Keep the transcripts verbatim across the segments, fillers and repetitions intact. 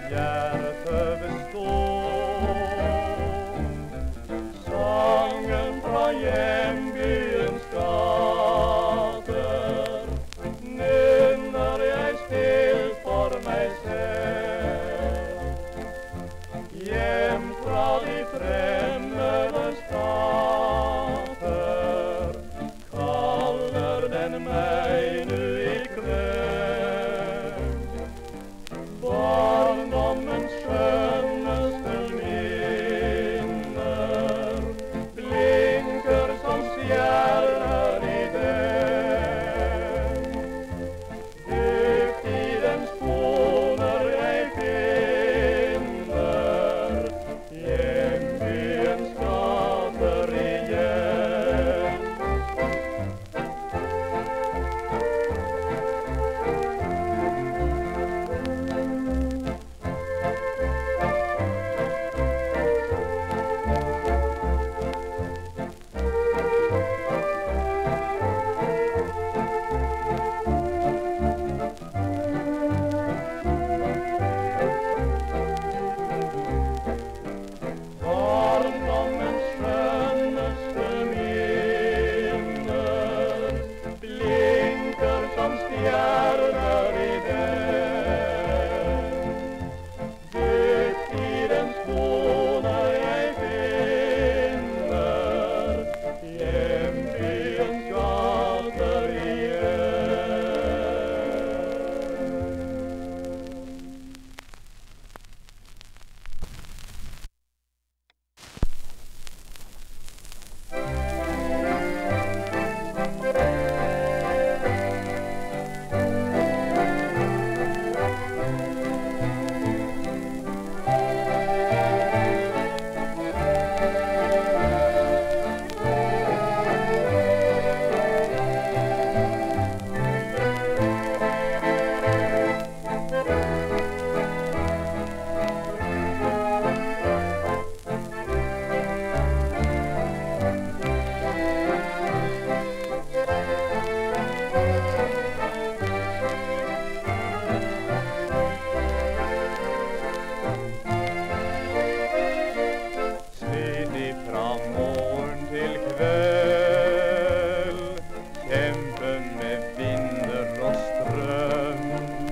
hjärta består. Sången från jämbyns gator nynnar jag still för mig själv. Jämt från de främmande stater kallar den mig nu ikväll. Barndomens skönaste minner blinkar som stjärnor i den. Dygtidens toner jag finner jämbyns gator igen. Barndomens skönaste minner blinkar som stjärnor i den. Dygtidens toner jag finner jämbyns gator igen. Slitit från morgon till kväll, kämpen med vinder och ström.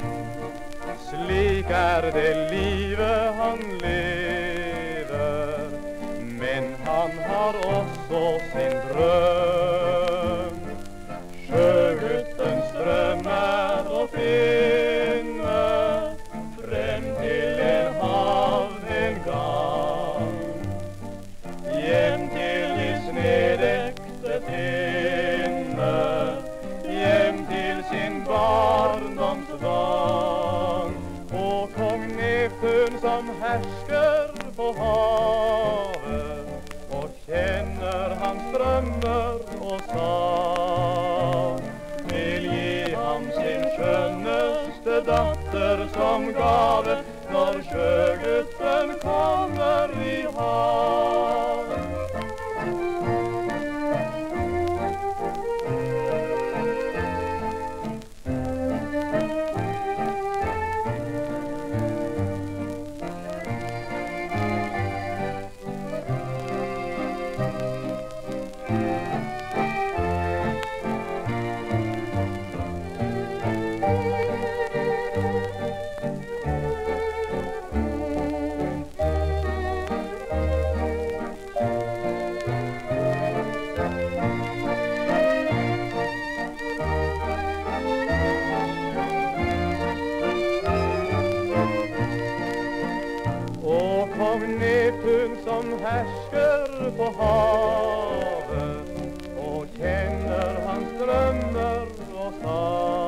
Slik är det livet han lever, men han har också sin dröm. Sjöguttens drömmar och finner fram till en havnen gång. Jäm till de snedäkte tinner, jäm till sin barndoms vang. Och kung Neptun som härskar på havet och känner hans drömmar och sang, vill ge ham sin skönaste dotter som gave när sjögutten kommer i hav. Kung Neptun som härskar på havet och känner hans drömmar och sang.